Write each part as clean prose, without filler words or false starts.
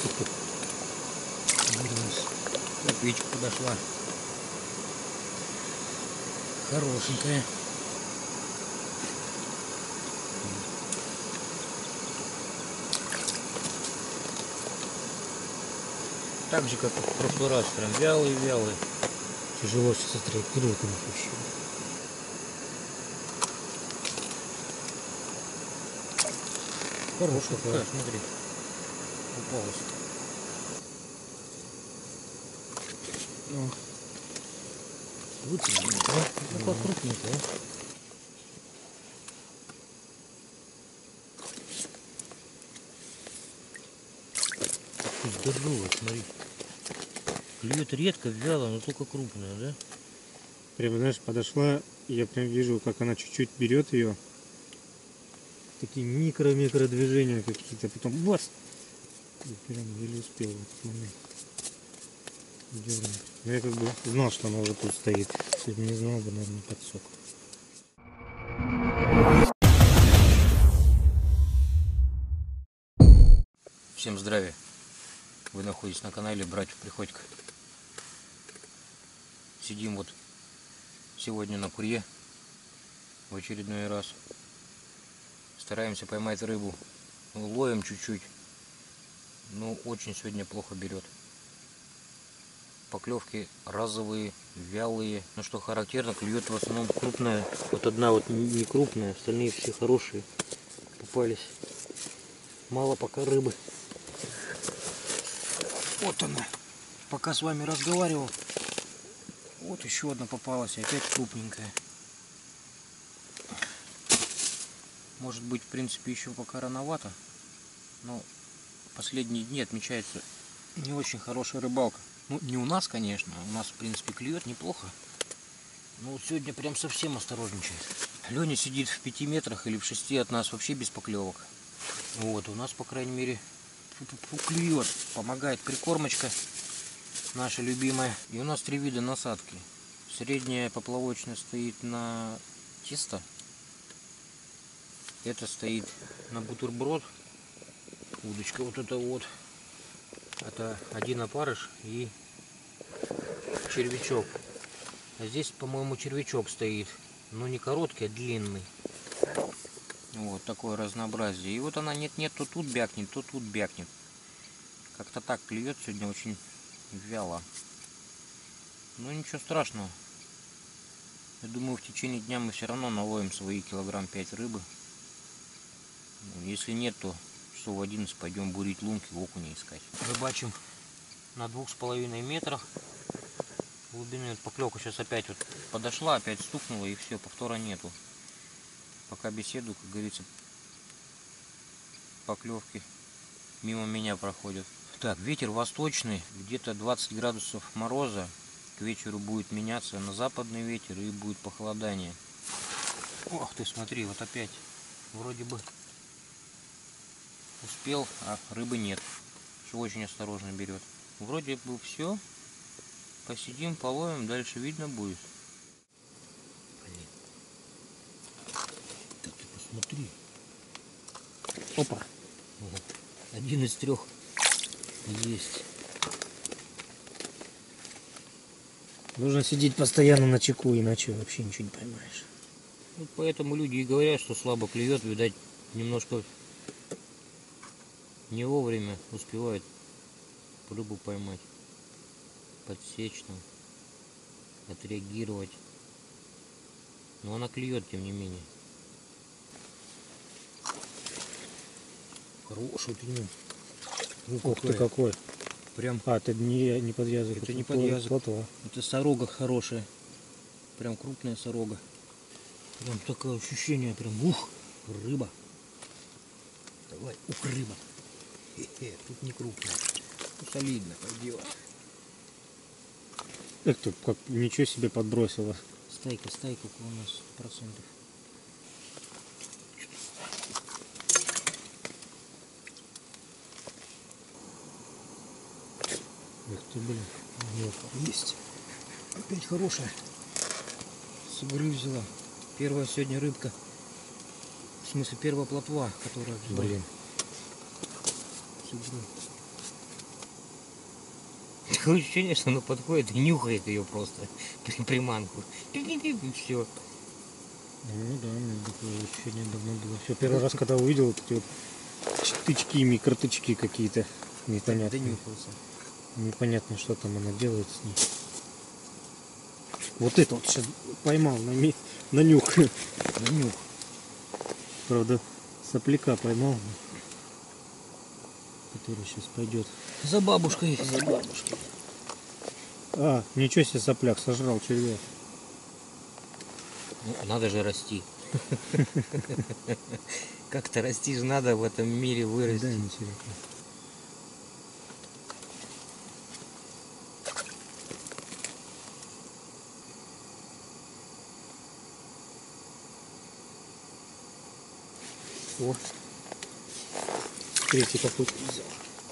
Вот вечер подошла. Хорошенькая. Так же, как и в прошлый раз, прям вялые. Тяжело сейчас отреагировать на них вообще. Хорошая такая, смотри. Упалась. Ну, вытянули, да? Ну, покрупненькая. Здоровая, смотри. Клюет редко, вяло, но только крупная, да? Прямо, знаешь, подошла, и я прям вижу, как она чуть-чуть берет ее. Такие микро-микро движения какие-то, потом бас! И прям еле успел в этот момент дернуть. Но я как бы знал, что она уже тут стоит. Если бы не знал бы, наверное, подсек. Всем здравия! Вы находитесь на канале Братьев Приходько. Сидим вот сегодня на курье в очередной раз. Стараемся поймать рыбу. Ловим чуть-чуть, но очень сегодня плохо берет. Поклевки разовые, вялые. Но что характерно, клюет в основном крупная. Вот одна вот не крупная, остальные все хорошие попались. Мало пока рыбы. Вот она. Пока с вами разговаривал, вот еще одна попалась, опять крупненькая. Может быть, в принципе, еще пока рановато, но последние дни отмечается не очень хорошая рыбалка. Ну, не у нас, конечно, у нас, в принципе, клюет неплохо. Но вот сегодня прям совсем осторожничает. Леня сидит в 5 метрах или в 6 от нас, вообще без поклевок. Вот, у нас, по крайней мере, клюет, помогает прикормочка наша любимая. И у нас 3 вида насадки. Средняя поплавочная стоит на тесто. Это стоит на бутерброд. Удочка вот это вот. Это один опарыш и червячок. А здесь, по-моему, червячок стоит. Но не короткий, а длинный. Вот такое разнообразие. И вот она нет-нет, то тут бякнет, то тут бякнет. Как-то так клюет сегодня очень вяло. Но ничего страшного. Я думаю, в течение дня мы все равно наловим свои килограмм 5 рыбы. Если нет, то часов в 11 пойдем бурить лунки, окуня искать. Рыбачим на 2,5 метрах глубины. Поклевка сейчас опять вот подошла, опять стукнула, и все, повтора нету. Пока беседую, как говорится, поклевки мимо меня проходят. Так, ветер восточный, где-то 20 градусов мороза. К вечеру будет меняться на западный ветер и будет похолодание. Ох ты, смотри, вот опять вроде бы успел, а рыбы нет. Что очень осторожно берет. Вроде бы все. Посидим, половим, дальше видно будет. Блин. Так ты посмотри. Опа. Вот. Один из 3 есть. Нужно сидеть постоянно на чеку, иначе вообще ничего не поймаешь. Вот поэтому люди и говорят, что слабо клюет, видать, немножко не вовремя успевают рыбу поймать, подсечь там, отреагировать. Но она клюет, тем не менее. Хороший ты, Ух ты какой. Прям. А, это не подвязок. Это не подвязок. Плотва. Это сорога хорошая. Прям крупная сорога. Прям такое ощущение, прям ух, рыба. Давай, ух, рыба. Хе-хе, тут не крупная. Ну, солидно пойдет. Эх ты, как ничего себе подбросила. Стайка около нас процентов. Эх ты, блин. Есть. Опять хорошая. С игры взяла. Первая сегодня рыбка. В смысле, первая плотва, которая взяла. Блин. С игры. Такое ощущение, что она подходит и нюхает ее просто. Приманку. И все. Ну да, у меня такое ощущение давно было. Все, первый раз, когда увидел вот эти вот тычки, микротычки какие-то непонятные. Донюхался. Непонятно, что там она делает с ней. Вот это вот сейчас поймал на нюх. На нюх. Правда, сопляка поймал, который сейчас пойдет. За бабушкой. За бабушкой. А, ничего себе, сопляк, сожрал червя. Ну, надо же расти. Как-то расти же надо в этом мире вырасти. Да, интересно. О, третий какой-то взял.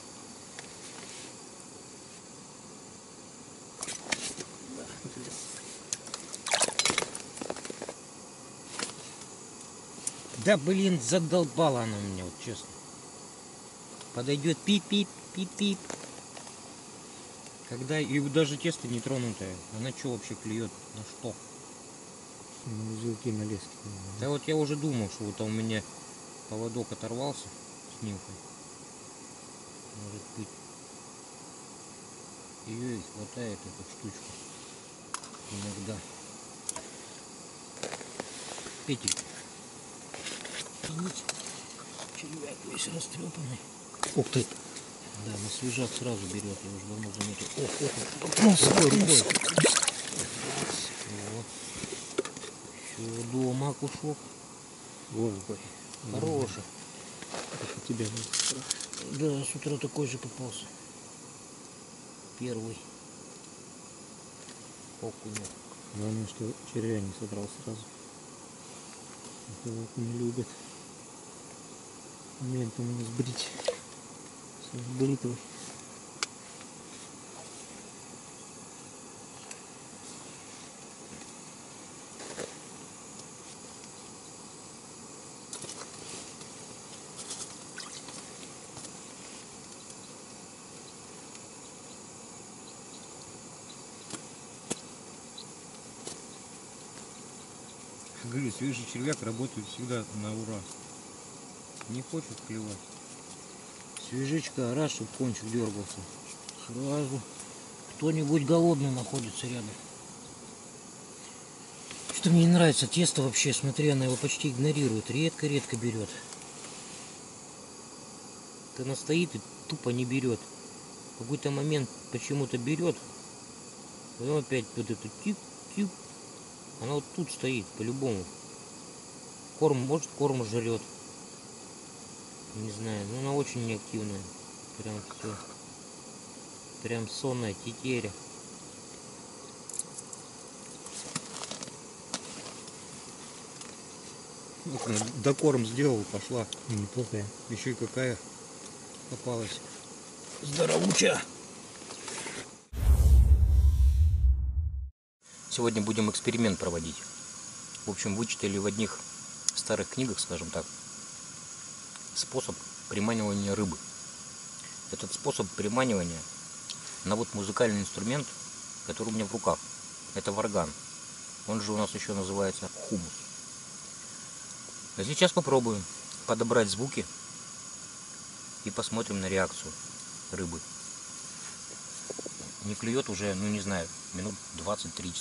Да блин, задолбала она меня, вот честно. Подойдет пип-пип, пип-пип. Когда и даже тесто не тронутое, она что вообще клюет? На что? Ну, узелки на леске. Да вот я уже думал, что вот у меня поводок оторвался с нимфой. Может быть. Ее и хватает эту штучку. Иногда. Петель. Червяк весь растрепанный. Ух ты! Да, на свежак сразу берет, я уже давно заметил. Ох, рукой. Все, дома кушок. Ой, ой. Хороший. Как у тебя нет. Да, с утра такой же попался. Первый. Окунек. Главное, что червя не содрал сразу. Это вот не любят. Моментом у нас брить. С бритвой. Говорю, свежий червяк работает всегда на ура. Не хочет клевать. Свежечка, раз, чтобы кончик дергался. Сразу кто-нибудь голодный находится рядом. Что мне не нравится, тесто вообще, смотри, она его почти игнорирует. Редко-редко берет. Она стоит и тупо не берет. В какой-то момент почему-то берет. Потом опять вот это тик-тик. Она вот тут стоит, по-любому. Корм, может, корм жрет. Не знаю, но она очень неактивная. Прям все. Прям сонная тетеря. Вот она докорм сделал, пошла. Неплохая. Еще и какая попалась. Здоровуча! Сегодня будем эксперимент проводить. В общем, вычитали в одних старых книгах, скажем так, способ приманивания рыбы. Этот способ приманивания на вот музыкальный инструмент, который у меня в руках. Это варган. Он же у нас еще называется хумус. А сейчас попробуем подобрать звуки и посмотрим на реакцию рыбы. Не клюет уже, ну не знаю, минут 20-30.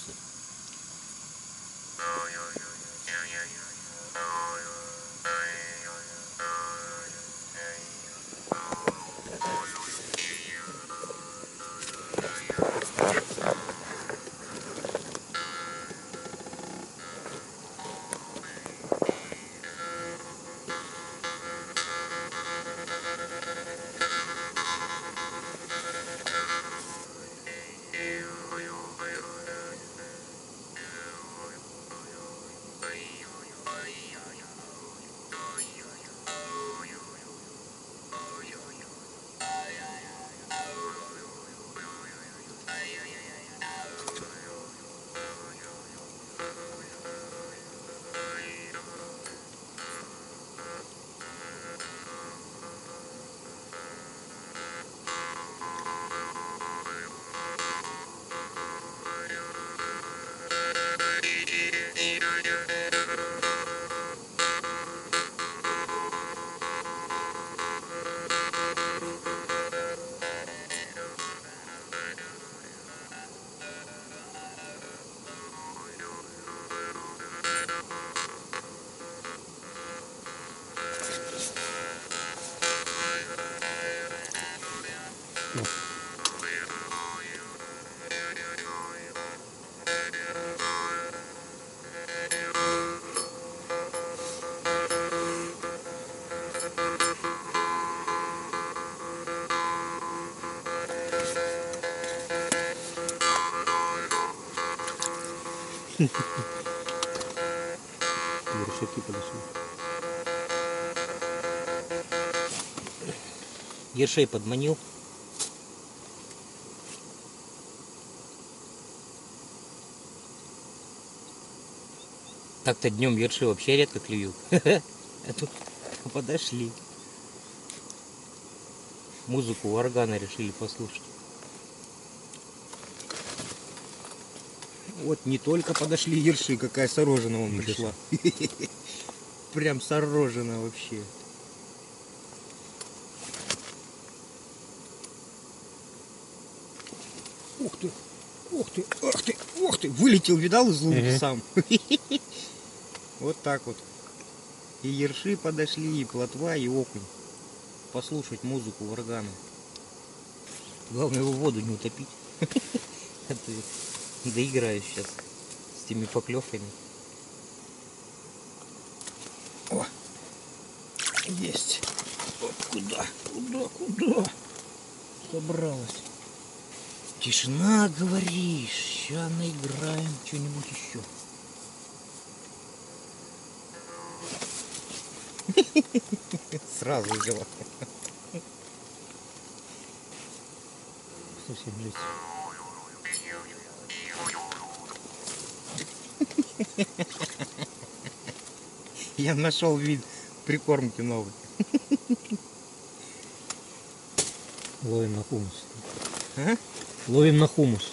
О. Вершаки подошли. Ершей подманил. Так-то днем ерши вообще редко клюют. А тут подошли. Музыку органа решили послушать. Вот не только подошли ерши, какая сорожина вон пришла. Прям сорожина вообще. Ух ты, ух ты, ух ты, ух ты. Вылетел, видал, из лунки сам. Вот так вот. И ерши подошли, и плотва, и окунь. Послушать музыку органа. Главное его в воду не утопить. А то доиграюсь сейчас с теми поклевками. О! Есть! Вот куда? Куда? Собралась. Тишина, говоришь. Сейчас наиграем что-нибудь еще. Сразу взяла. Совсем жесть. Я нашел вид прикормки новый. Ловим на хумус. А? Ловим на хумус.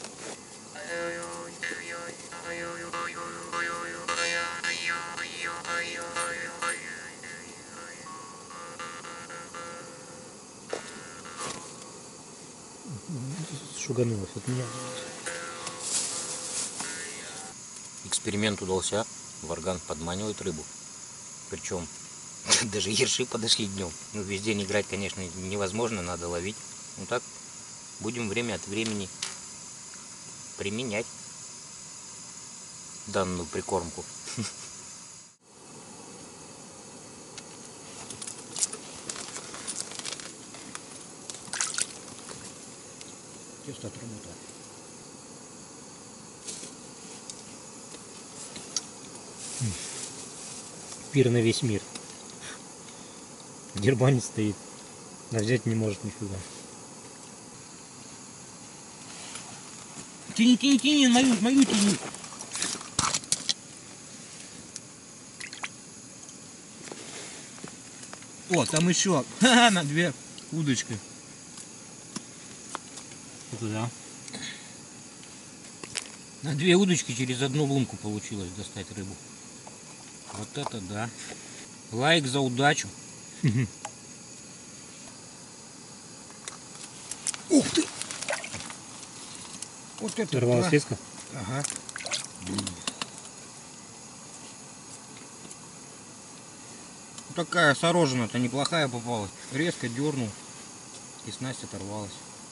Шуганулась от меня. Эксперимент удался. Варган подманивает рыбу. Причем даже ерши подошли днем. Ну, весь день играть, конечно, невозможно, надо ловить. Ну так, будем время от времени применять данную прикормку. Тесто отработало. Пир на весь мир. Дербанец стоит, а взять не может нифига. Тяни, мою тяни. О, там еще на 2 удочки. Это да. На 2 удочки через 1 лунку получилось достать рыбу. Вот это да. Лайк за удачу. Ух ты! Вот это Рвалась да. леска? Ага. Такая сорожина-то неплохая попалась. Резко дернул, и снасть оторвалась.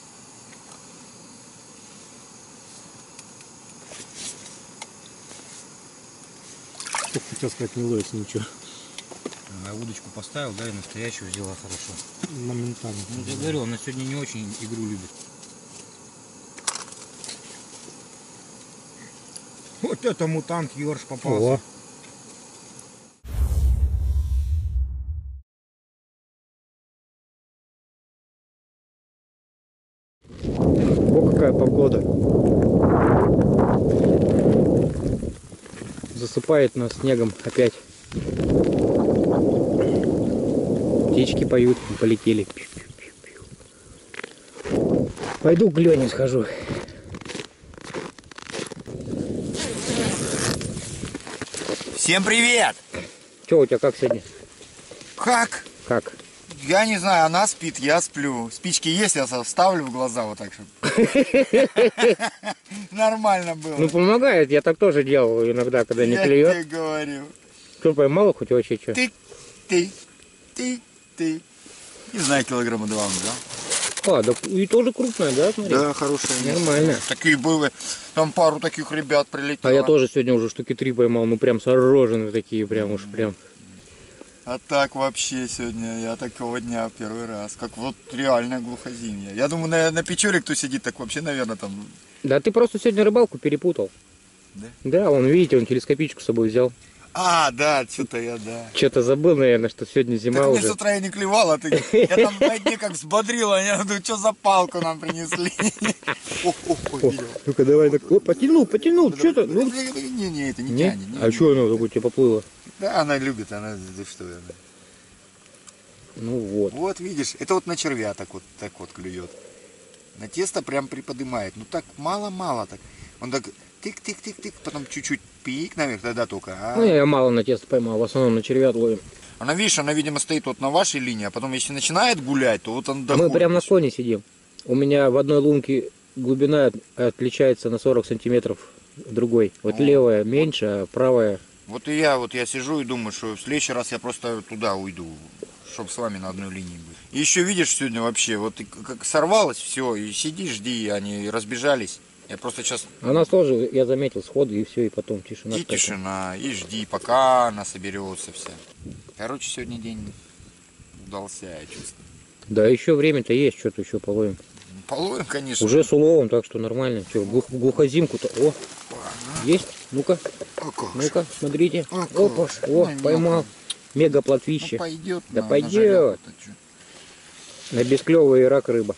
Только хотел сказать, не ловится ничего. А удочку поставил, да, и настоящую взяла хорошо. Моментально. Ну, я говорю, она сегодня не очень игру любит. Вот это мутант ёрш попался. О. О, какая погода. Засыпает нас снегом опять. Птички поют, полетели. Пойду к Лене схожу. Всем привет! Че у тебя, как сегодня? Как? Как? Я не знаю, она спит, я сплю. Спички есть, я вставлю в глаза вот так, чтобы нормально было. Ну помогает, я так тоже делал иногда, когда не Я клюет. тебе говорю. Что, поймала хоть вообще что? Ты. Не знаю, килограмма 2 он взял. А, да и тоже крупная, да, смотри? Да, хорошая. Нормально. Такие были. Там пару таких ребят прилетело. А я тоже сегодня уже штуки 3 поймал, ну прям сороженные такие, прям уж прям. А так вообще сегодня я такого дня первый раз. Как вот реальное глухозимье. Я думаю, на печоре кто сидит, так вообще, наверное, там... Да ты просто сегодня рыбалку перепутал. Да? Да, вон, видите, он телескопичку с собой взял. А, да, что-то я, да. Что-то забыл, наверное, что сегодня зима Так мне уже. с утра я не клевал, а ты... Я там на дне как взбодрила, я думаю, что за палку нам принесли. Ох, видел. Ну-ка давай, так. О, потянул, что-то. Ну... Не, это не Не? тянет. А что оно такое тебе поплыло? Да, она любит, она, да что она. Ну вот. Вот видишь, это вот на червя так вот клюет. На тесто прям приподнимает. Ну так мало-мало так. Он так тык-тык-тык-тык, потом чуть-чуть пик наверх, тогда только. Ну я мало на тесто поймал, в основном на червят ловим. Она, видишь, она, видимо, стоит вот на вашей линии, а потом, если начинает гулять, то вот он доходит. Мы прям на склоне сидим. У меня в одной лунке глубина отличается на 40 сантиметров, в другой. Вот левая меньше, а правая... Вот я сижу и думаю, что в следующий раз я просто туда уйду, чтобы с вами на одной линии быть. И еще видишь сегодня вообще, вот как сорвалось все, и сиди, жди, они разбежались. Я просто сейчас... А у нас тоже, я заметил, сходу и все, и потом тишина. И тишина, и жди, пока она соберется вся. Короче, сегодня день удался, я чувствую. Да, еще время-то есть, что-то еще половим. Половим, конечно. Уже с уловом, так что нормально. Что, глухозимку-то, о, есть? Ну-ка, А как же? ну-ка, смотрите. А как Опа, же? о, Ну, поймал. Мега Ну, плотвище. пойдет. Да на пойдет. жареху-то чё. На бесклевый рак рыба.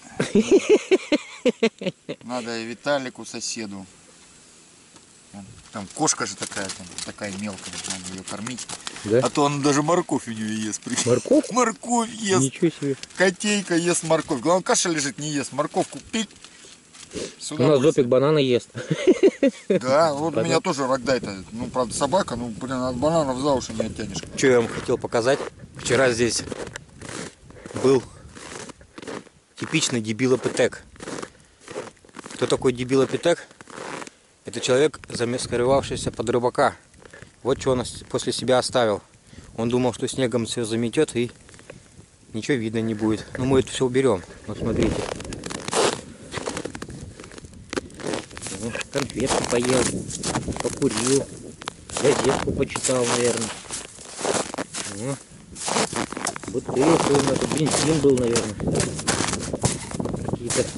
Надо и Виталику, соседу. Там кошка же такая мелкая, надо ее кормить. Да? А то он даже морковь у нее ест. прикинь. Морковь? Морковь ест. Ничего себе. Котейка ест морковь. Главное, каша лежит, не ест. Морковку пить. У нас зопик банана ест. Да, вот у меня тоже рогдай-то. Ну, правда, собака, ну, блин, от бананов за уши не оттянешь. Что я вам хотел показать? Вчера здесь был типичный дебилопитек. Кто такой дебилопитек? Это человек, замаскировавшийся под рыбака. Вот что он после себя оставил. Он думал, что снегом все заметет и ничего видно не будет. Но мы это все уберем. Вот смотрите. Конфетки поел, покурил, газетку почитал, наверное. Бутылку, это бензин был, наверное. Какие-то.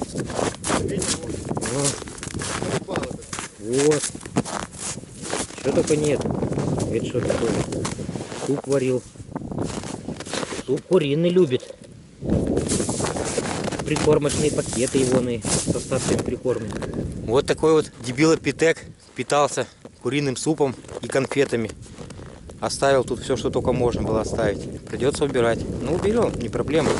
Вот. Что только нет. Это что такое? Суп варил. Суп куриный любит. Прикормочные пакеты егоные с остатками прикорма. Вот такой вот дебилопитек питался куриным супом и конфетами. Оставил тут все, что только можно было оставить. Придется убирать. Ну, уберем, не проблема.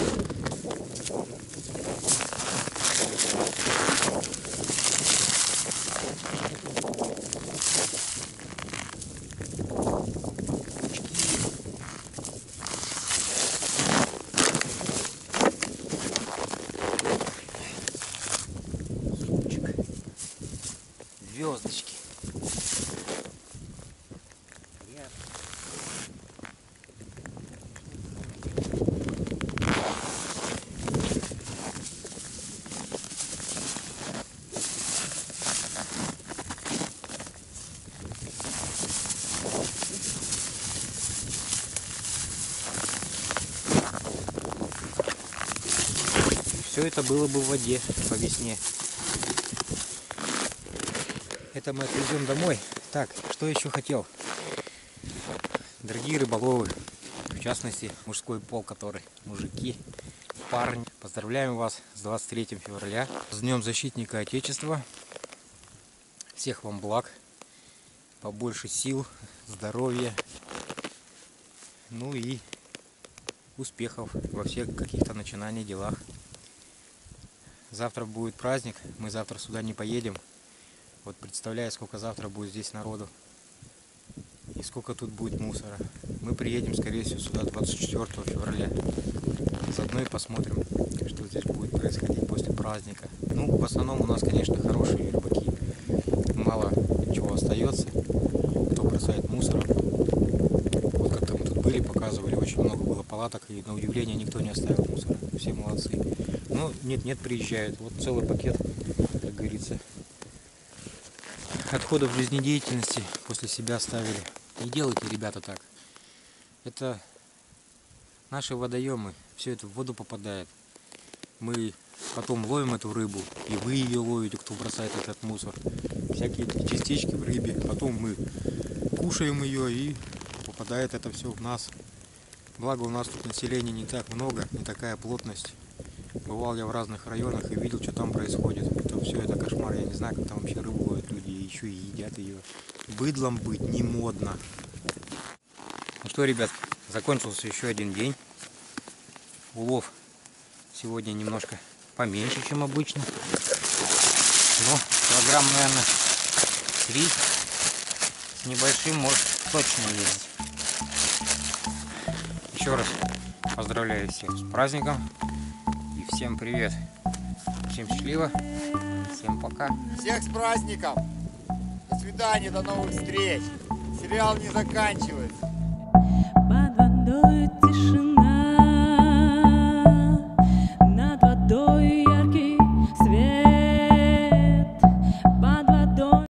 Звездочки. Все это было бы в воде по весне. Это мы отвезем домой. Так, что еще хотел? Дорогие рыболовы, в частности мужской пол, который мужики, парни, поздравляем вас с 23 февраля, с Днем Защитника Отечества. Всех вам благ, побольше сил, здоровья, ну и успехов во всех каких-то начинаниях, делах. Завтра будет праздник, мы завтра сюда не поедем. Вот представляю, сколько завтра будет здесь народу и сколько тут будет мусора. Мы приедем, скорее всего, сюда 24 февраля. Заодно и посмотрим, что здесь будет происходить после праздника. Ну, в основном у нас, конечно, хорошие рыбаки. Мало чего остается, кто бросает мусор. Вот как-то мы тут были, показывали, очень много было палаток, и на удивление никто не оставил мусора. Все молодцы. Но нет, приезжают. Вот целый пакет, как говорится, отходов жизнедеятельности после себя оставили. Не делайте, ребята, так. Это наши водоемы, все это в воду попадает. Мы потом ловим эту рыбу, и вы ее ловите, кто бросает этот мусор. Всякие частички в рыбе. Потом мы кушаем ее, и попадает это все в нас. Благо у нас тут населения не так много, не такая плотность. Бывал я в разных районах и видел, что там происходит. Это кошмар. Я не знаю, как там вообще рыбу ловят люди, и еще и едят ее. Быдлом быть не модно. Ну что, ребят, закончился еще один день. Улов сегодня немножко поменьше, чем обычно. Но килограмм, наверное, 3 с небольшим, может, точно есть. Еще раз поздравляю всех с праздником. И всем привет. Всем счастливо. Всем пока. Всех с праздником. До свидания, до новых встреч. Сериал не заканчивается. Под водой